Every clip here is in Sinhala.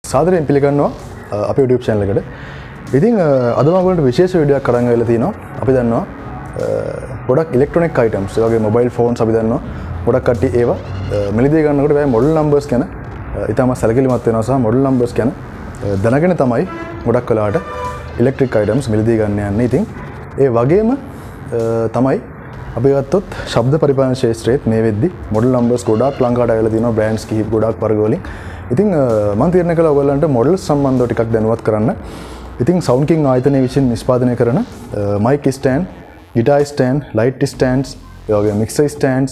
සාදරයෙන් පිළිගන්නවා අපේ YouTube channel එකට. ඉතින් අද මම ඔයගොල්ලන්ට විශේෂ වීඩියෝයක් කරන් ආවිල්ලා තිනවා. අපි දන්නවා ගොඩක් ඉලෙක්ට්‍රොනික අයිටම්ස් ඒ වගේ මොබයිල් ෆෝන්ස් අපි දන්නවා ගොඩක් කට්ටිය ඒවා මිලදී ගන්නකොට බෑ මොඩල් නම්බර්ස් ගැන ඊටම සැලකිලිමත් වෙනවා සහ මොඩල් නම්බර්ස් ගැන දැනගෙන තමයි ගොඩක් වෙලාවට ඉලෙක්ට්‍රික් අයිටම්ස් මිලදී ගන්න යන්නේ. ඉතින් ඒ වගේම තමයි අපි ගත්තොත් ශබ්ද පරිපාලන ශාස්ත්‍රයේත් මේ වෙද්දි මොඩල් නම්බර්ස් ගොඩක් ලංකාවට ආවිල්ලා තිනවා බ්‍රෑන්ඩ්ස් කිහිප ගොඩක් වර්ග වලින්. ඉතින් මම තීරණය කළා ඔයගොල්ලන්ට මොඩල්ස් සම්බන්ධව ටිකක් දැනුවත් කරන්න. ඉතින් සවුන්ඩ් කිං ආයතනය විසින් නිෂ්පාදනය කරන mic stand, guitar stand, light stands, ඒ වගේම මික්සර් ස්ටෑන්ඩ්ස්,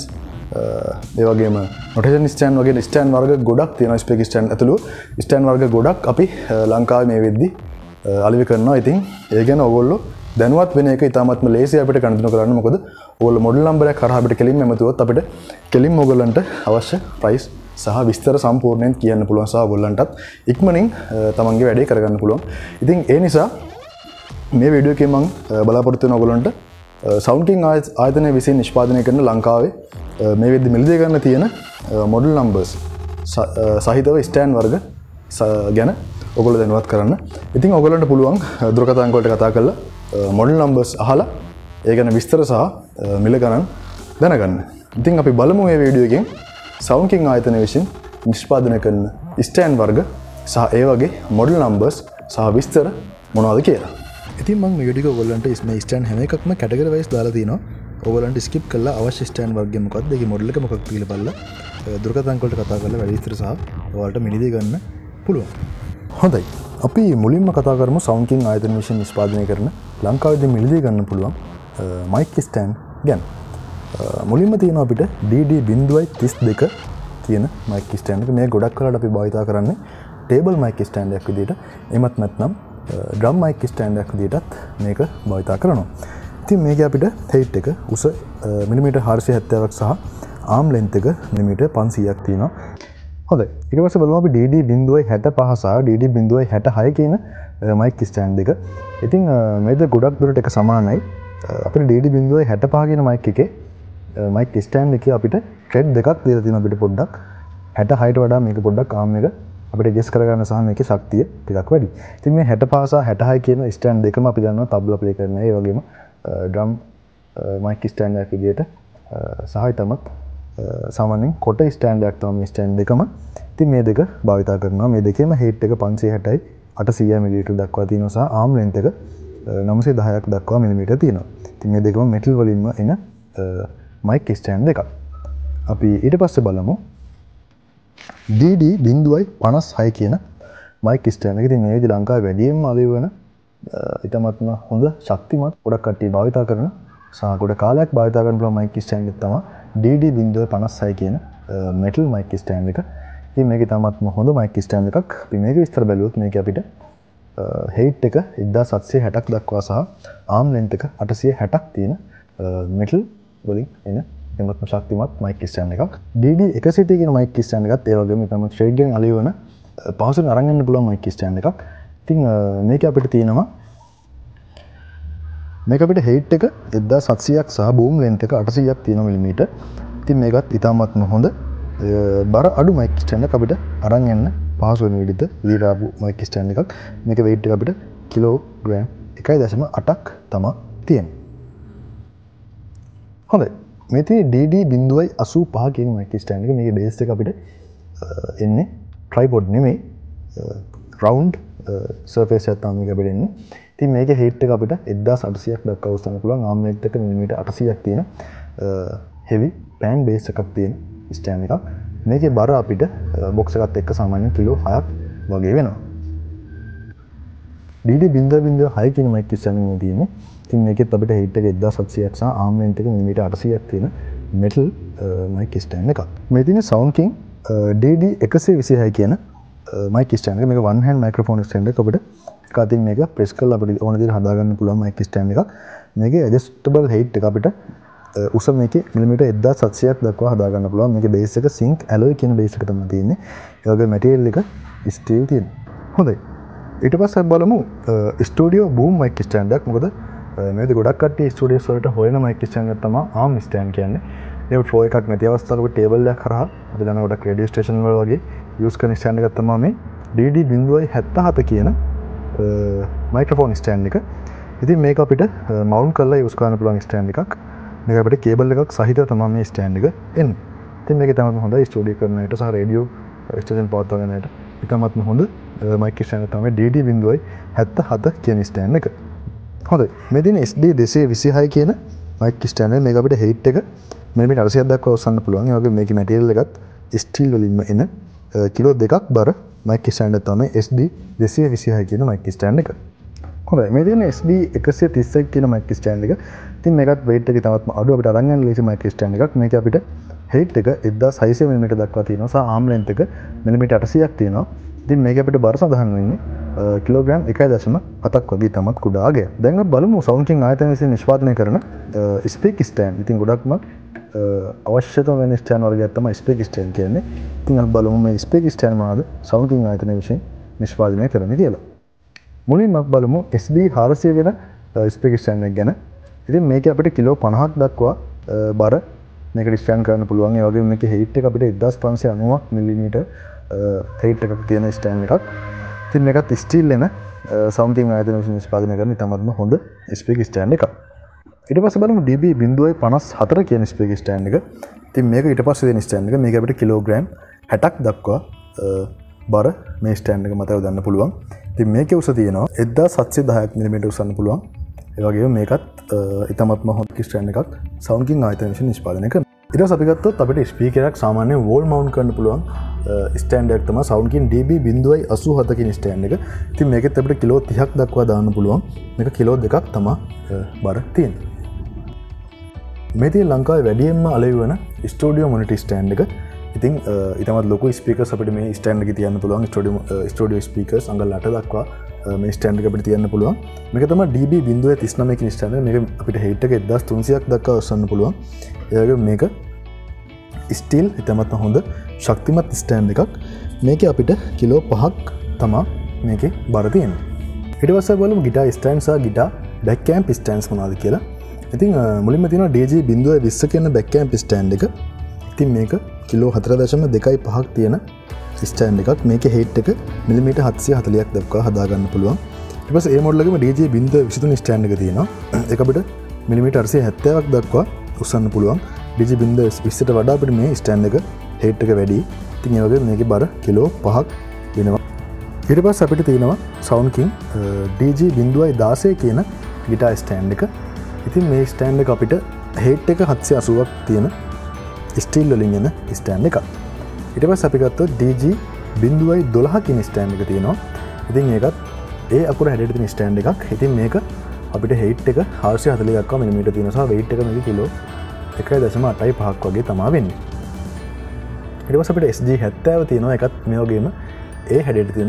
ඒ වගේම නොටේෂන් ස්ටෑන්ඩ් වගේ ස්ටෑන්ඩ් වර්ග ගොඩක් තියෙනවා. ස්පීකර් ස්ටෑන්ඩ් ඇතුළු ස්ටෑන්ඩ් වර්ග ගොඩක් අපි ලංකාවේ මේ වෙද්දි අලෙවි කරනවා. ඉතින් ඒ ගැන ඔයගොල්ලෝ දැනුවත් වෙන එක ඉතාමත්ම ලේසි අපිට ගණන් කරන්න. මොකද ඔයගොල්ලෝ මොඩල් නම්බර් එක කරා අපිට කෙලින්ම එමතුවොත් අපිට කෙලින්ම ඔයගොල්ලන්ට අවශ්‍ය ප්‍රයිස් සහ විස්තර සම්පූර්ණයෙන් කියන්න පුළුවන් සහ ඔයගොල්ලන්ටත් ඉක්මනින් තමන්ගේ වැඩේ කරගන්න පුළුවන්. ඉතින් ඒ නිසා මේ වීඩියෝ එකේ මම බලාපොරොත්තු වෙන ඔයගොල්ලන්ට සවුන්ඩ් කිං ආයතනය විසින් නිෂ්පාදනය කරන ලංකාවේ මේ වෙද්දි මිලදී ගන්න තියෙන මොඩල් නම්බර්ස් සහිතව ස්ටෑන්ඩ් වර්ග ගැන ඔයගොල්ලෝ දැනුවත් කරන්න. ඉතින් ඔයගොල්ලන්ට පුළුවන් දුරකථන අංක වලට කතා කරලා මොඩල් නම්බර්ස් අහලා ඒ ගැන විස්තර සහ මිල ගණන් දැනගන්න. ඉතින් අපි බලමු මේ වීඩියෝ එකෙන් සවුන්ඩ් කිං ආයතනය විසින් නිෂ්පාදනය කරන ස්ටෑන්ඩ් වර්ග සහ ඒ වගේ මොඩල් නම්බර්ස් සහ විස්තර මොනවද කියලා. ඉතින් මම මේ වීඩියෝ එක ඔයගොල්ලන්ට මේ ස්ටෑන්ඩ් හැම එකක්ම කැටගරි වයිස් දාලා තිනවා. ඔයගොල්ලන්ට ස්කිප් කරලා අවශ්‍ය ස්ටෑන්ඩ් වර්ගය මොකක්ද, ඒකේ මොඩල් එක මොකක්ද කියලා බලලා දුරකථන අංක වලට කතා කරලා වැඩි විස්තර සහ ඔයාලට මිලදී ගන්න පුළුවන්. හොඳයි. අපි මුලින්ම කතා කරමු සවුන්ඩ් කිං ආයතන විසින් නිෂ්පාදනය කරන ලංකාවේදී මිලදී ගන්න පුළුවන් මයික් ස්ටෑන්ඩ් ගැන. මුලින්ම තියෙනවා අපිට DD.32 කියන මයික් ස්ටෑන්ඩ් එක. මේ ගොඩක් වෙලාවට අපි භාවිතා කරන්නේ ටේබල් මයික් ස්ටෑන්ඩ් එකක් විදිහට. එමත් නැත්නම් ඩ්‍රම් මයික් ස්ටෑන්ඩ් එකක් විදිහටත් මේක භාවිතා කරනවා. ඉතින් මේක අපිට height එක උස මිලිමීටර් 470ක් සහ ආම් length එක මිලිමීටර් 500ක් තියෙනවා. හොඳයි. ඊට පස්සේ බලමු අපි DD.65 සහ DD.66 කියන මයික් ස්ටෑන්ඩ් එක. ඉතින් මේක ගොඩක් දුරට එක සමානයි. අපිට DD.65 කියන මයික් එකේ මයික් ස්ටෑන්ඩ් එකේ අපිට ට්‍රෙඩ් දෙකක් දීලා තියෙනවා අපිට පොඩ්ඩක්. 66ට වඩා මේක පොඩ්ඩක් ආම් එක අපිට ඇඩ්ජස්ට් කරගන්න සහ මේකේ ශක්තිය ටිකක් වැඩි. ඉතින් මේ 65 සහ 66 කියන ස්ටෑන්ඩ් දෙකම අපි දන්නවා තබ්ලා ප්ලේ කරන ඒ වගේම ඩ්‍රම් මයික් ස්ටෑන්ඩ් එකක් විදිහට සහ ඊටමත් සාමාන්‍යයෙන් කොට ස්ටෑන්ඩ් එකක් තමයි මේ ස්ටෑන්ඩ් දෙකම. ඉතින් මේ දෙක භාවිතා කරනවා. මේ දෙකේම height එක 560යි 800 මිලිමීටර් දක්වා තියෙනවා සහ ආම් length එක 910ක් දක්වා මිලිමීටර් තියෙනවා. ඉතින් මේ දෙකම මෙටල් වලින්ම එන මයික් ස්ටෑන්ඩ් දෙකක්. අපි ඊට පස්සේ බලමු DD.56 කියන මයික් ස්ටෑන්ඩ් එක. ඉතින් මේ විදිහ ලංකාවේ වැඩියෙන්ම අලෙවි වෙන ඊටමත්ම හොඳ ශක්තිමත් ගොඩක් කට්ටිය භාවිතා කරන සහ ගොඩ කාලයක් භාවිතා කරන පුළුවන් මයික් ස්ටෑන්ඩ් එක තමයි DD.56 කියන මෙටල් මයික් ස්ටෑන්ඩ් එක. ඉතින් මේක ඊටමත්ම හොඳ මයික් ස්ටෑන්ඩ් එකක්. අපි මේක විස්තර බැලුවොත් මේක අපිට height එක 1760ක් දක්වා සහ arm length එක 860ක් තියෙන metal වලින් එන එමත්ම ශක්තිමත් මයික් ස්ටෑන්ඩ් එකක්. DD160 කියන මයික් ස්ටෑන්ඩ් එකත් ඒ වගේම තමයි ට්‍රේඩ් ගෙන් අලෙවි වෙන පහසුවෙන් අරන් යන්න පුළුවන් මයික් ස්ටෑන්ඩ් එකක්. ඉතින් මේක අපිට තියෙනවා මේක අපිට height එක 1700ක් සහ boom length එක 800ක් තියෙන මිලිමීටර්. ඉතින් මේකත් ඉතාමත්ම හොඳ බර අඩු මයික් ස්ටෑන්ඩ් එකක් අපිට අරන් යන්න පහසු වෙන විදිහට ආපු මයික් ස්ටෑන්ඩ් එකක්. මේක weight එක අපිට කිලෝග්‍රෑම් 1.8ක් තමයි තියෙන්නේ. හොඳයි. මේ තියෙන්නේ DD.85 කියන මයික් ස්ටෑන්ඩ් එක. මේකේ බේස් එක අපිට එන්නේ tripod නෙමෙයි round surface එකක් තමයි මේක අපිට එන්නේ. ඉතින් මේකේ height එක අපිට 1800ක් දක්වා උස්සන්න පුළුවන්. arm length එක මිලිමීටර් 800ක් තියෙන heavy pan base එකක් තියෙන ස්ටෑන්ඩ් එකක්. මේකේ බර අපිට බොක්ස් එකත් එක්ක සාමාන්‍යයෙන් කිලෝ 6ක් වගේ වෙනවා. DD.06 කියන මයික් ස්ටෑන්ඩ් එකක් තියෙන්නේ. ඉතින් මේකෙත් අපිට height එක 1700ක් සහ arm length එක මිලිමීටර් 800ක් තියෙන metal මයික් ස්ටෑන්ඩ් එකක්. මේ තියෙන සවුන්ඩ් කිං DD126 කියන මයික් ස්ටෑන්ඩ් එක. මේක one hand microphone ස්ටෑන්ඩ් එක. අපිට එක අතින් මේක ප්‍රෙස් කරලා අපිට ඕන විදිහට හදා ගන්න පුළුවන් මයික් ස්ටෑන්ඩ් එකක්. මේකේ adjustable height එක අපිට උස මේකේ මිලිමීටර් 1700ක් දක්වා හදා ගන්න පුළුවන්. මේකේ බේස් එක සිංක් ඇලොයි කියන බේස් එක තමයි තියෙන්නේ. ඒ වගේ මැටීරියල් එක ස්ටීල් තියෙනවා. හොඳයි. ඊට පස්සේ බලමු ස්ටුඩියෝ බූම් මයික් ස්ටෑන්ඩ් එකක්. මොකද මේක ගොඩක් කට්ටිය ස්ටුඩියෝස් වලට හොයන මයික් ස්ටෑන්ඩ් එක තමයි ආම් ස්ටෑන්ඩ් කියන්නේ. ඒක ෆ්ලෝ එකක් නැති අවස්ථාවක ටේබල් එකක් කරා අපි දන්න ගොඩක් රේඩියෝ ස්ටේෂන් වල වගේ යූස් කරන ස්ටෑන්ඩ් එකක් තමයි මේ DD077 කියන මයික්‍රොෆෝන් ස්ටෑන්ඩ් එක. ඉතින් මේක අපිට මවුන්ට් කරලා යූස් කරන්න පුළුවන් ස්ටෑන්ඩ් එකක්. මේක අපිට කේබල් එකක් සහිතව තමයි මේ ස්ටෑන්ඩ් එක එන්නේ. ඉතින් මේක තමයි හොඳයි ස්ටුඩියෝ කරන විට සහ රේඩියෝ ස්ටේෂන් පවත්වා ගන්න විට. ඉතාමත්ම හොඳ මයික් ස්ටෑන්ඩ් තමයි DD077 කියන ස්ටෑන්ඩ් එක. හොඳයි. මේ දින SD226 කියන මයික් ස්ටෑන්ඩ් එක මේක අපිට height එක මිලිමීටර් 800ක් දක්වා ඔසවන්න පුළුවන්. ඒ වගේම මේකේ මැටීරියල් එකත් ස්ටිල් වලින්ම එන කිලෝ 2ක් බර මයික් ස්ටෑන්ඩ් එක තමයි SD226 කියන මයික් ස්ටෑන්ඩ් එක. හොඳයි. මේ දින SD131 කියන මයික් ස්ටෑන්ඩ් එක. ඉතින් මේකත් weight එක තාමත්ම අඩු අපිට අරන් යන්න ලේසි මයික් ස්ටෑන්ඩ් එකක්. මේක අපිට height එක 1600 mm දක්වා තියෙනවා සහ arm length එක මිලිමීටර් 800ක් තියෙනවා. ඉතින් මේක අපිට බර සඳහන් වෙන්නේ කිලෝග්‍රෑම් 1.7ක් වගේ තමත් කුඩා ගයක්. දැන් අපි බලමු සවුන්ඩ් කිං ආයතනය විසින් නිෂ්පාදනය කරන ස්පීක් ස්ටෑන්ඩ්. ඉතින් ගොඩක්ම අවශ්‍යතම වෙන ස්ටෑන්ඩ් වර්ගයක් තමයි ස්පීක් ස්ටෑන්ඩ් කියන්නේ. ඉතින් අපි බලමු මේ ස්පීක් ස්ටෑන්ඩ් මොනවාද සවුන්ඩ් කිං ආයතනය විසින් නිෂ්පාදනය කරන්නේ කියලා. මුලින්ම අපි බලමු SD400 වෙන ස්පීක් ස්ටෑන්ඩ් එක ගැන. ඉතින් මේක අපිට කිලෝ 50ක් දක්වා බර මේක ඩිස්ට්‍රෑන්ඩ් කරන්න පුළුවන්. ඒ වගේම මේකේ height එක අපිට 1590ක් මිලිමීටර් height එකක් තියෙන ස්ටෑන්ඩ් එකක්. ඉතින් මේකත් ස්ටිල් එන සවුන්ඩ් කිං ආයතනය විසින් නිෂ්පාදනය කරන ඉතාමත්ම හොඳ ස්පීක් ස්ටෑන්ඩ් එකක්. ඊට පස්සේ බලමු DB054 කියන ස්පීක් ස්ටෑන්ඩ් එක. ඉතින් මේක ඊට පස්සේ දෙන ස්ටෑන්ඩ් එක. මේක අපිට කිලෝග්‍රෑම් 60ක් දක්වා බර මේ ස්ටෑන්ඩ් එක මත යොදන්න පුළුවන්. ඉතින් මේකේ උස තියෙනවා 1710ක් මිලිමීටර් උසන්න පුළුවන්. ඒ වගේම මේකත් ඉතාමත්ම හොඳ ස්ටෑන්ඩ් එකක් සවුන්ඩ් කිං ආයතනය විසින් නිෂ්පාදනය කරනවා. ඊට පස්සේ අපි ගත්තොත් අපිට ස්පීකර් එකක් සාමාන්‍යයෙන් වෝල් මවුන්ට් කරන්න පුළුවන් ස්ටෑන්ඩ් එකක් තමයි සවුන්ඩ් කිං DB087 කියන ස්ටෑන්ඩ් එක. ඉතින් මේකෙත් අපිට කිලෝ 30ක් දක්වා දාන්න පුළුවන්. මේක කිලෝ 2ක් තමයි බර තියෙන්නේ. මේ තියෙන ලංකාවේ වැඩියෙන්ම අලෙවි වෙන ස්ටුඩියෝ මොනිටර් ස්ටෑන්ඩ් එක. ඉතින් ඉතාමත් ලොකු ස්පීකර්ස් අපිට මේ ස්ටෑන්ඩ් එකේ තියන්න පුළුවන්. ස්ටුඩියෝ ස්පීකර්ස් අඟල් 8 දක්වා මේ ස්ටෑන්ඩ් එක අපිට තියන්න පුළුවන්. මේක තමයි DB039 කියන ස්ටෑන්ඩ් එක. මේක අපිට height එක 1300ක් දක්වා ඔසවන්න පුළුවන්. ඒ වගේම මේක ස්ටිල් ඉතාමත් හොඳ ශක්තිමත් ස්ටෑන්ඩ් එකක්. මේකේ අපිට කිලෝ 5ක් තමයි මේකේ බර තියෙන්නේ. ඊට පස්සේ බලමු ගිටාර් ස්ටෑන්ඩ් සහ ගිටාර් බැක් කැම්ප් ස්ටෑන්ඩ්ස් මොනවද කියලා. ඉතින් මුලින්ම තියෙනවා DG020 කියන බැක් කැම්ප් ස්ටෑන්ඩ් එක. ඉතින් මේක කිලෝ 4.25ක් තියෙන ස්ටෑන්ඩ් එකක්. මේකේ height එක මිලිමීටර් 740ක් දක්වා හදා ගන්න පුළුවන්. ඊට පස්සේ ඒ මොඩල් එකේම DG023 ස්ටෑන්ඩ් එක තියෙනවා. ඒක අපිට මිලිමීටර් 870ක් දක්වා උස්සන්න පුළුවන්. DG020ට වඩා අපිට මේ ස්ටෑන්ඩ් එක height එක වැඩි. ඉතින් ඒ වගේ මේකේ බර කිලෝ 5ක් වෙනවා. ඊට පස්සේ අපිට තියෙනවා සවුන්ඩ් කිං DG016 කියන ගිටාර් ස්ටෑන්ඩ් එක. ඉතින් මේ ස්ටෑන්ඩ් එක අපිට height එක 780ක් තියෙන ස්ටිල් වලින් එන ස්ටෑන්ඩ් එකක්. ඊට පස්සේ අපි ගත්තොත් DG012 කියන ස්ටෑන්ඩ් එක තියෙනවා. ඉතින් ඒකත් ඒ අකුර හැඩයට තියෙන ස්ටෑන්ඩ් එකක්. ඉතින් මේක අපිට height එක 440 දක්වා මිලිමීටර් තියෙනවා සහ weight එක මේක කිලෝ 1.85ක් වගේ තමයි වෙන්නේ. ඊට පස්සේ අපිට SG70 තියෙනවා. ඒකත් මේ වගේම ඒ හැඩයට තියෙන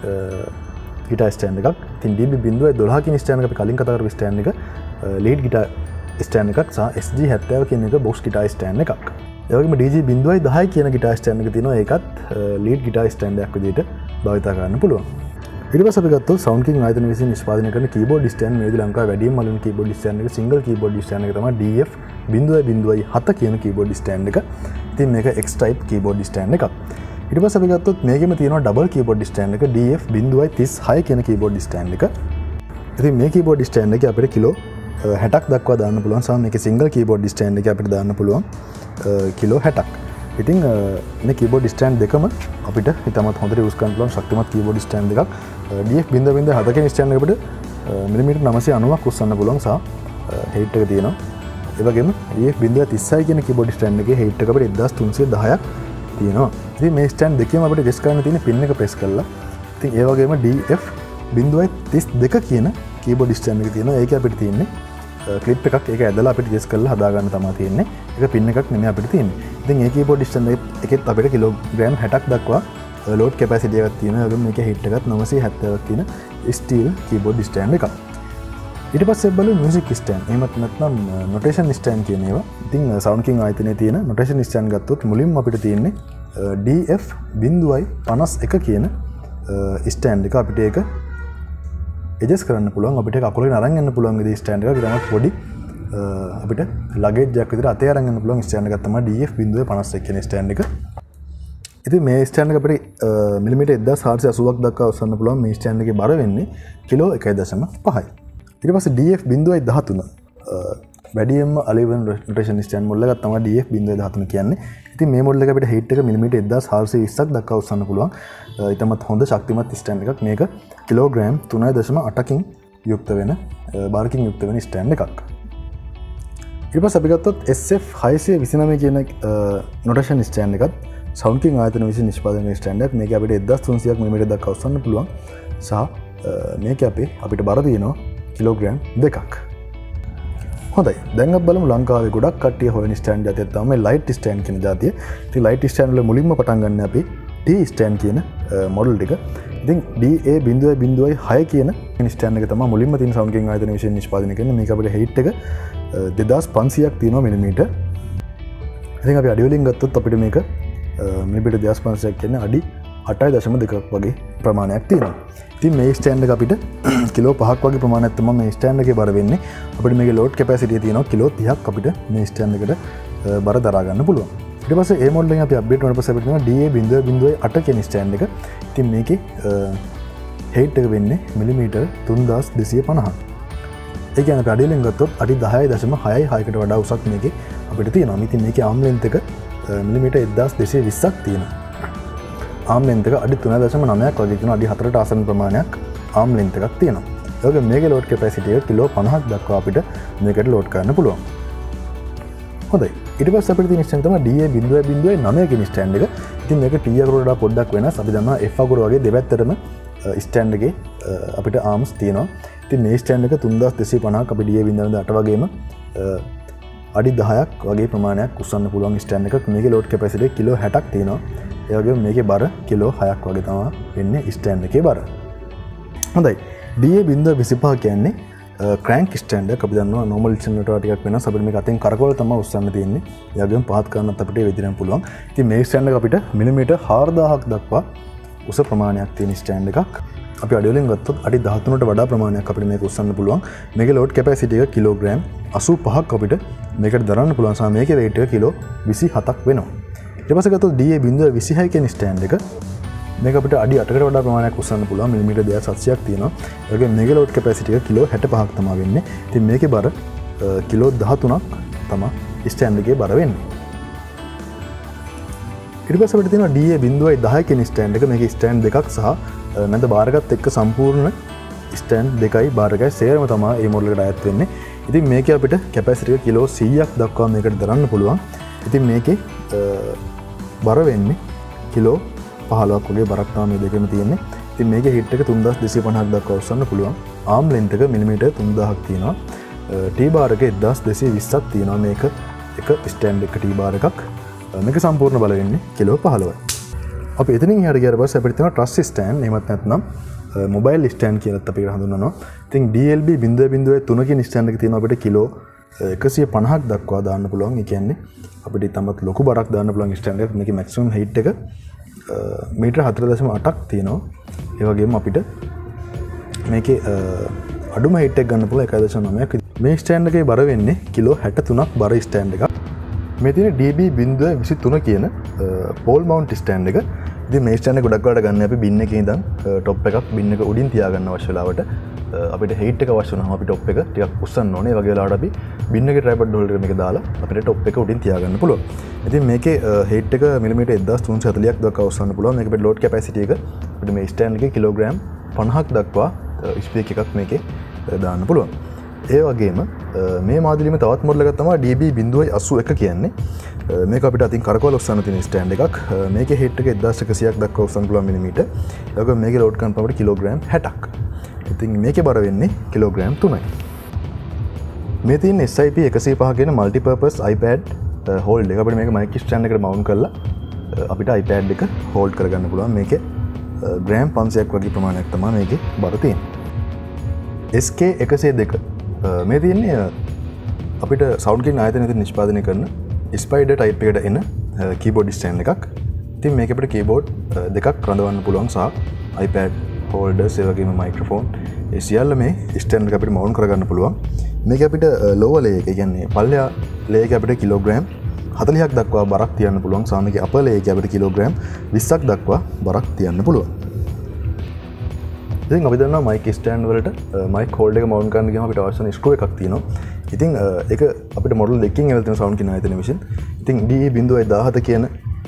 ගිටාර් ස්ටෑන්ඩ් එකක්. ඉතින් DB012 කියන ස්ටෑන්ඩ් එක අපි කලින් කතා කරපු ස්ටෑන්ඩ් එක ලීඩ් ගිටාර් ස්ටෑන්ඩ් එකක් සහ SG70 කියන එක බොක්ස් ගිටාර් ස්ටෑන්ඩ් එකක්. ඒ වගේම DG010 කියන ගිටාර් ස්ටෑන්ඩ් එක තියෙනවා. ඒකත් ලීඩ් ගිටාර් ස්ටෑන්ඩ් එකක් විදිහට භාවිත කරන්න පුළුවන්. ඊට පස්සේ අපි ගත්තොත් සවුන්ඩ් කිං ආයතනය විසින් නිෂ්පාදනය කරන කීබෝඩ් ස්ටෑන්ඩ් මේදී ලංකාවේ වැඩිම අලුත් කීබෝඩ් ස්ටෑන්ඩ් එක සිංගල් කීබෝඩ් ස්ටෑන්ඩ් එක තමයි DF007 කියන කීබෝඩ් ස්ටෑන්ඩ් එක. ඉතින් මේක X type කීබෝඩ් ස්ටෑන්ඩ් එකක්. ඊට පස්සේ අපි ගත්තොත් මේකෙම තියෙනවා ඩබල් කීබෝඩ් ස්ටෑන්ඩ් එක DF036 කියන කීබෝඩ් ස්ටෑන්ඩ් එක. ඉතින් මේ කීබෝඩ් ස්ටෑන්ඩ් එක අපිට කිලෝ 60ක් දක්වා දාන්න පුළුවන්. සම මේකේ සිංගල් කීබෝඩ් ස්ටෑන්ඩ් එක අපිට දාන්න පුළුවන් කිලෝ 60ක්. ඉතින් මේ කීබෝඩ් ස්ටෑන්ඩ් දෙකම අපිට ඉතාමත් හොඳට යූස් කරන්න පුළුවන් ශක්තිමත් කීබෝඩ් ස්ටෑන්ඩ් එකක්. DF007 කියන ස්ටෑන්ඩ් එක අපිට මිලිමීටර් 990ක් උස්සන්න පුළුවන් සහ height එක තියෙනවා. ඒ වගේම DF036 කියන කීබෝඩ් ස්ටෑන්ඩ් එකේ height එක අපිට 1310ක් තියෙනවා. ඉතින් මේ ස්ටෑන්ඩ් දෙකේම අපිට ගෙස් කරන්න තියෙන පින් එක ප්‍රෙස් කරලා. ඉතින් ඒ වගේම DF032 කියන කීබෝඩ් ස්ටෑන්ඩ් එක තියෙනවා. ඒකේ අපිට තියෙන්නේ ක්ලිප් එකක්. ඒක ඇදලා අපිට ගෙස් කරලා හදා ගන්න තමයි තියෙන්නේ. ඒක පින් එකක් නෙමෙයි අපිට තියෙන්නේ. ඉතින් මේ කීබෝඩ් ස්ටෑන්ඩ් එකෙත් අපිට කිලෝග්‍රෑම් 60ක් දක්වා ලෝඩ් කැපැසිටි එකක් තියෙනවා. ඒ වගේම මේකේ height එකත් 970ක් තියෙන ස්ටීල් කීබෝඩ් ස්ටෑන්ඩ් එකක්. ඊට පස්සේ බලමු මියුසික් ස්ටෑන්ඩ්. එහෙමත් නැත්නම් නොටේෂන් ස්ටෑන්ඩ් කියන ඒවා. ඉතින් සවුන්ඩ් කිං ආයතනයේ තියෙන නොටේෂන් ස්ටෑන්ඩ් ගත්තොත් මුලින්ම අපිට තියෙන්නේ DF051 කියන ස්ටෑන්ඩ් එක. අපිට ඒක එජස් කරන්න පුළුවන්. අපිට ඒක අකුලෙන් අරන් යන්න පුළුවන් විදිහේ ස්ටෑන්ඩ් එකක්. ඊටමත් පොඩි අපිට ලගේජ් එකක් විතර අතේ අරන් යන්න පුළුවන් ස්ටෑන්ඩ් එකක් තමයි DF051 කියන ස්ටෑන්ඩ් එක. ඉතින් මේ ස්ටෑන්ඩ් එක අපිට මිලිමීටර් 1480ක් දක්වා ඔසවන්න පුළුවන්. මේ ස්ටෑන්ඩ් එකේ බර වෙන්නේ කිලෝ 1.5යි. ඊට පස්සේ DF.13 වැඩියෙන්ම අලෙවන් රොටේෂන් ස්ටෑන්ඩ් මොඩල් එකක් තමයි DF.13 කියන්නේ. ඉතින් මේ මොඩල් එක අපිට height එක මිලිමීටර් 1420ක් දක්වා ඔසවන්න පුළුවන්. ඊටමත් හොඳ ශක්තිමත් ස්ටෑන්ඩ් එකක්. මේක කිලෝග්‍රෑම් 3.8කින් යුක්ත වෙන බාරකින් යුක්ත වෙන ස්ටෑන්ඩ් එකක්. ඊට පස්සේ අපි ගත්තොත් SF629 කියන නොටේෂන් ස්ටෑන්ඩ් එකත් සවුන්ඩ් කිං ආයතන විසින් නිෂ්පාදනය කරන ස්ටෑන්ඩ් එකක්. මේක අපිට 1300ක් මිලිමීටර් දක්වා ඔසවන්න පුළුවන්. සහ මේක අපිට බර තියෙනවා කිලෝග්‍රෑම් 2ක්. හොඳයි. දැන් අපි බලමු ලංකාවේ ගොඩක් කට්ටිය හොයන ස්ටෑන්ඩ් જાතියක් තමයි ලයිට් ස්ටෑන්ඩ් කියන જાතිය. ඉතින් ලයිට් ස්ටෑන්ඩ් වල මුලින්ම පටන් ගන්න අපි T ස්ටෑන්ඩ් කියන මොඩල් එක. ඉතින් DA.06 කියන ස්ටෑන්ඩ් එක තමයි මුලින්ම තියෙන සවුන්ඩ් කිං ආයතන විසින් නිෂ්පාදනය කරන. මේක අපිට height එක 2500ක් තියෙනවා මිලිමීටර්. ඉතින් අපි අඩි වලින් ගත්තොත් අපිට මේක මිලිමීටර් 2500ක් කියන්නේ අඩි 8.2ක් වගේ ප්‍රමාණයක් තියෙනවා. ඉතින් මේ ස්ටෑන්ඩ් එක අපිට කිලෝ 5ක් වගේ ප්‍රමාණයක් තමයි මේ ස්ටෑන්ඩ් එකේ බර වෙන්නේ. අපිට මේකේ ලෝඩ් කැපැසිටිය තියෙනවා කිලෝ 30ක් අපිට මේ ස්ටෑන්ඩ් එකට බර දරා ගන්න පුළුවන්. ඊට පස්සේ ඒ මොඩල් එකෙන් අපි අප්ඩේට් වුණාට පස්සේ අපිට තියෙනවා DA.08 කියන ස්ටෑන්ඩ් එක. ඉතින් මේකේ height එක වෙන්නේ මිලිමීටර් 3250ක්. ඒ කියන්නේ අපි අඩි වලින් ගත්තොත් අඩි 10.66කට වඩා උසක් මේකේ අපිට තියෙනවා. ඉතින් මේකේ ආම් ලෙන්ත් එක මිලිමීටර් 1220ක් තියෙනවා. ආම් ලෙන්ත් එක අඩි 3.9ක් වගේ තියෙනවා. අඩි 4ට ආසන්න ප්‍රමාණයක් ආම් ලෙන්ත් එකක් තියෙනවා. ඒ වගේම මේකේ ලෝඩ් කැපැසිටි එක කිලෝ 50ක් දක්වා අපිට මේකට ලෝඩ් කරන්න පුළුවන්. හොඳයි. ඊට පස්සේ අපිට තියෙන ස්ටෑන්ඩ් තමයි DA.09 කියන ස්ටෑන්ඩ් එක. ඉතින් මේක T අකුරට වඩා පොඩ්ඩක් වෙනස්. අපි දන්නවා F අකුර වගේ දෙපැත්තටම ස්ටෑන්ඩ් එකේ අපිට ආම්ස් තියෙනවා. ඉතින් මේ ස්ටෑන්ඩ් එක 3250ක් අපි DA.08 වගේම අඩි 10ක් වගේ ප්‍රමාණයක් උස්සන්න පුළුවන් ස්ටෑන්ඩ් එකක්. මේකේ ලෝඩ් කැපැසිටි එක කිලෝ 60ක් තියෙනවා. ඒ වගේම මේකේ බර කිලෝ 6ක් වගේ තමයි වෙන්නේ ස්ටෑන්ඩ් එකේ බර. හොඳයි. DA.25 කියන්නේ ක්‍රෑන්ක් ස්ටෑන්ඩ් එක. අපි දන්නවා නෝමල් ස්ටෑන්ඩ් වලට ටිකක් වෙනස්. අපිට මේක අතෙන් කරකවල තමයි උස්සන්න තියෙන්නේ. ඒ වගේම පහත් කරන්නත් අපිට වෙදිරන්න පුළුවන්. ඉතින් මේ ස්ටෑන්ඩ් එක අපිට මිලිමීටර් 4000ක් දක්වා උස ප්‍රමාණයක් තියෙන ස්ටෑන්ඩ් එකක්. අපි අඩි වලින් ගත්තොත් අඩි 13ට වඩා ප්‍රමාණයක් අපිට මේක උස්සන්න පුළුවන්. මේකේ ලෝඩ් කැපැසිටි එක කිලෝග්‍රෑම් 85ක් අපිට මේකට දරන්න පුළුවන්. සහ මේකේ weight එක කිලෝ 27ක් වෙනවා. ඊට පස්සේ ගත්තොත් DA.26 කියන ස්ටෑන්ඩ් එක මේක අපිට අඩි 8කට වඩා ප්‍රමාණයක් උස්සන්න පුළුවන්. මිලිමීටර් 2700ක් තියෙනවා. ඒ වගේම මේකේ ලෝඩ් කැපැසිටි එක කිලෝ 65ක් තමයි වෙන්නේ. ඉතින් මේකේ බර කිලෝ 13ක් තමයි ස්ටෑන්ඩ් එකේ බර වෙන්නේ. ඊට පස්සේ අපිට තියෙනවා DA.10 කියන ස්ටෑන්ඩ් එක. මේකේ ස්ටෑන්ඩ් දෙකක් සහ නැද බාරකත් එක්ක සම්පූර්ණ ස්ටෑන්ඩ් දෙකයි බාරකයි සේරම තමයි මේ මොඩල් එකට අයත් වෙන්නේ. ඉතින් මේකේ අපිට කැපැසිටි එක කිලෝ 100ක් දක්වා මේකට දරන්න පුළුවන්. ඉතින් මේකේ බර වෙන්නේ කිලෝ 15ක් වගේ බරක් තමයි මේ දෙකෙම තියෙන්නේ. ඉතින් මේකේ height එක 3250ක් දක්වා ඔසවන්න පුළුවන්. ආම් length එක මිලිමීටර් 3000ක් තියෙනවා. T bar එක 1220ක් තියෙනවා. මේක එක ස්ටෑන්ඩ් එක T bar එකක්. මේක සම්පූර්ණ බල වෙන්නේ කිලෝ 15යි. අපි එතනින් එහාට ගියාට පස්සේ අපිට තියෙනවා ට්‍රස් ස්ටෑන්ඩ්. එහෙමත් නැත්නම් මොබයිල් ස්ටෑන්ඩ් කියලාත් අපි හඳුන්වනවා. ඉතින් DLB.03 කියන ස්ටෑන්ඩ් එක තියෙනවා අපිට කිලෝ 150ක් දක්වා දාන්න පුළුවන්. ඒ කියන්නේ අපිට තමත් ලොකු බරක් දාන්න පුළුවන් ස්ටෑන්ඩ් එකක්. මේකේ මැක්සිමම් height එක මීටර් 4.8ක් තියෙනවා. ඒ වගේම අපිට මේකේ අඩුම height එක ගන්න පුළුවන් 1.9ක්. මේ ස්ටෑන්ඩ් එකේ බර වෙන්නේ කිලෝ 63ක් බර ස්ටෑන්ඩ් එකක්. මේ තියෙන DB.23 කියන පෝල් මවුන්ට් ස්ටෑන්ඩ් එක. ඉතින් මේ ස්ටෑන්ඩ් එක ගොඩක් වෙලාවට ගන්න අපි බින් එකේ ඉඳන් টොප් එකක් බින් එක උඩින් තියාගන්න අවශ්‍ය වෙලාවට අපිට height එක අවශ්‍ය වුණාම අපි টොප් එක ටිකක් උස්සන්න ඕනේ. ඒ වගේ වෙලාවට අපි බින් එකේ ට්‍රයිපොඩ් හෝල්ඩර් මේක දාලා අපිට টොප් එක උඩින් තියාගන්න පුළුවන්. ඉතින් මේකේ height එක මිලිමීටර් 1340ක් දක්වා උස්සන්න පුළුවන්. මේක අපිට ලෝඩ් කැපැසිටි එක අපිට මේ ස්ටෑන්ඩ් එකේ කිලෝග්‍රෑම් 50ක් දක්වා ස්පීක් එකක් මේකේ දාන්න පුළුවන්. ඒ වගේම මේ මාදිලියම තවත් මොඩල් එකක් තමයි DB.81 කියන්නේ. මේක අපිට අතින් කරකවල උස්සන්න තියෙන ස්ටෑන්ඩ් එකක්. මේකේ height එක 1100ක් දක්වා උස්සන්න පුළුවන් මිලිමීටර්. ඒ වගේම මේකේ ලෝඩ් කරන අපිට කිලෝග්‍රෑම් 60ක්. ඉතින් මේකේ බර වෙන්නේ කිලෝග්‍රෑම් 3යි. මේ තියෙන SIP 105 කියන මල්ටිපර්පස් iPad හෝල්ඩ් එක. අපිට මේක මයික් ස්ටෑන්ඩ් එකට මවුන්ට් කරලා අපිට iPad එක හෝල්ඩ් කරගන්න පුළුවන්. මේකේ ග්‍රෑම් 500ක් වගේ ප්‍රමාණයක් තමයි මේකේ බර තියෙන්නේ. SK102 මේ තියෙන්නේ අපිට සවුන්ඩ් කින් ආයතනය විසින් නිෂ්පාදනය කරන ස්පයිඩර් ටයිප් එකට එන කීබෝඩ් ස්ටෑන්ඩ් එකක්. ඉතින් මේක අපිට කීබෝඩ් දෙකක් රඳවන්න පුළුවන් සහ iPad හෝල්ඩර්ස් ඒ වගේම මයික්‍රොෆෝන් ඒ සියල්ල මේ ස්ටෑන්ඩ් එක අපිට මවුන්ට් කරගන්න පුළුවන්. මේක අපිට ලෝවර් ලේ එක කියන්නේ පල්ලෙහා ලේ එක අපිට කිලෝග්‍රෑම් 40ක් දක්වා බරක් තියන්න පුළුවන්. සාමික අපල ඒකේ අපිට කිලෝග්‍රෑම් 20ක් දක්වා බරක් තියන්න පුළුවන්. ඉතින් අපි දන්නවා මයික් ස්ටෑන්ඩ් වලට මයික් හෝල්ඩ් එක මවුන්ට් කරන්න ගියාම අපිට අවශ්‍ය ස්ක්‍රූ එකක් තියෙනවා. ඉතින් ඒක අපිට මොඩල් දෙකකින් ඇවිල්ලා තියෙන සවුන්ඩ් කියන ආයතන විසින්. ඉතින් DE.17 කියන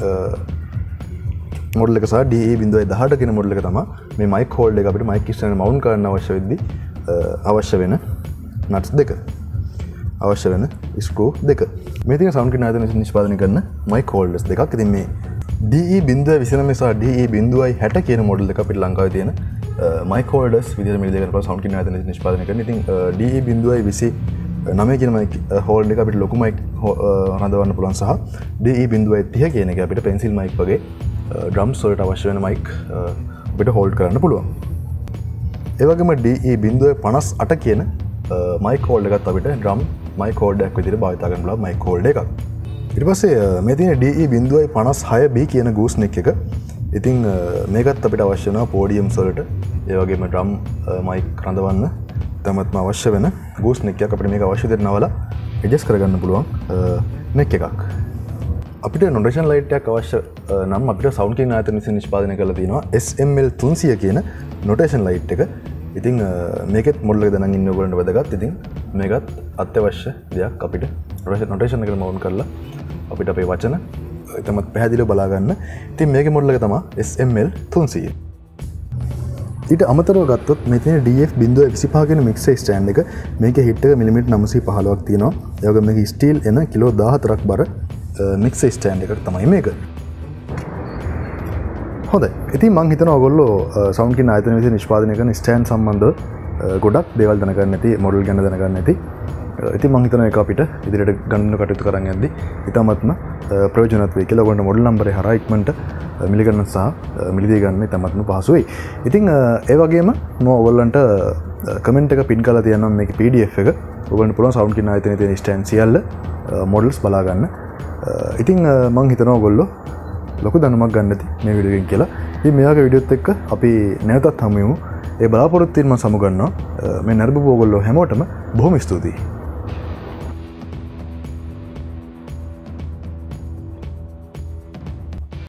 මොඩල් එක සහ DE.18 කියන මොඩල් එක තමයි මේ මයික් හෝල්ඩ් එක අපිට මයික් ස්ටෑන්ඩ් මවුන්ට් කරන්න අවශ්‍ය වෙද්දී අවශ්‍ය වෙන නට්ස් දෙක. අවශ්‍ය වෙන ස්ක්‍රූ දෙක. මේ තියෙන සවුන්ඩ් කියන ආයතන විසින් නිෂ්පාදනය කරන මයික් හෝල්ඩර්ස් දෙකක්. ඉතින් මේ DE.29 සහ DE.60 කියන මොඩල් එක අපිට ලංකාවේ තියෙන මයික් හෝල්ඩර්ස් විදිහට මේ දෙකකට පස්සේ සවුන්ඩ් කියන ආයතන විසින් නිෂ්පාදනය කරන. ඉතින් DE.29 කියන මයික් හෝල්ඩ් එක අපිට ලොකු මයික් රඳවන්න පුළුවන් සහ DE.30 කියන එක අපිට පෙන්සිල් මයික් වගේ ඩ්‍රම්ස් වලට අවශ්‍ය වෙන මයික් අපිට හෝල්ඩ් කරන්න පුළුවන්. ඒ වගේම DE.58 කියන මයික් හෝල්ඩ් එකත් අපිට ඩ්‍රම් මයික් හෝල්ඩ් එකක් විදිහට භාවිත කරන්න පුළුවන් මයික් හෝල්ඩ් එකක්. ඊට පස්සේ මේ තියෙන DE.56B කියන ගූස් නෙක් එක. ඉතින් මේකත් අපිට අවශ්‍ය වෙනවා පෝඩියම්ස් වලට. ඒ වගේම ඩ්‍රම් මයික් රඳවන්න තමත්ම අවශ්‍ය වෙන ගූස් නෙක් එකක් අපිට මේක අවශ්‍ය දෙයට නවලා ඇඩ්ජස්ට් කරගන්න පුළුවන් නෙක් එකක්. අපිට නොටේෂන් ලයිට් එකක් අවශ්‍ය නම් අපිට සවුන්ඩ් කින් ආයතන විසින් නිෂ්පාදනය කරලා තියෙනවා SML 300 කියන නොටේෂන් ලයිට් එක. ඉතින් මේකෙත් මොඩල් එක දැනන් ඉන්න ඕගොල්ලන්ට වැදගත්. ඉතින් මේකත් අත්‍යවශ්‍ය දෙයක් අපිට නොටේෂන් එකට මවුන්ට් කරලා අපිට අපේ වචන තමත් පැහැදිලිව බලා ගන්න. ඉතින් මේකේ මොඩල් එක තමයි SML 300. ඊට අමතරව ගත්තොත් මේ තියෙන DF.25 කියන මික්සර් ස්ටෑන්ඩ් එක මේකේ හිට් එක මිලිමීටර් 915ක් තියෙනවා. ඒ වගේම මේක ස්ටීල් එන කිලෝ 14ක් බර මික්සර් ස්ටෑන්ඩ් එකක් තමයි මේක. හොඳයි. ඉතින් මම හිතනවා ඔයගොල්ලෝ සවුන්ඩ් කින් ආයතන විසින් නිෂ්පාදනය කරන ස්ටෑන්ඩ් සම්බන්ධව ගොඩක් දේවල් දැනගන්න නැති, මොඩල් ගැන දැනගන්න නැති. ඉතින් මම හිතනවා ඒක අපිට ඉදිරියට ගන්න කටයුතු කරන් යද්දී ඉතාමත්ම ප්‍රයෝජනවත් වෙයි කියලා. ඔයගොල්ලෝ මොඩල් නම්බරේ හරහා ඉක්මනට මිල ගන්න සහ මිලදී ගන්න ඉතාමත්ම පහසු වෙයි. ඉතින් ඒ වගේම මම ඔයගොල්ලන්ට කමෙන්ට් එක පින් කරලා තියනවා මේකේ PDF එක. ඔයගොල්ලන්ට පුළුවන් සවුන්ඩ් කින් ආයතනයේ තියෙන ස්ටෑන්ඩ් සියල්ල මොඩල්ස් බලා ගන්න. ඉතින් මම හිතනවා ඔයගොල්ලෝ ලොකු දැනුමක් ගන්න ඇති මේ වීඩියෝ එකෙන් කියලා. ඉතින් මේ වගේ වීඩියෝත් එක්ක අපි නැවතත් හමු වෙමු. ඒ බලාපොරොත්තු වෙන මම සමුගන්නවා. මේ නරඹපු ඔයගොල්ලෝ හැමෝටම බොහොම ස්තුතියි.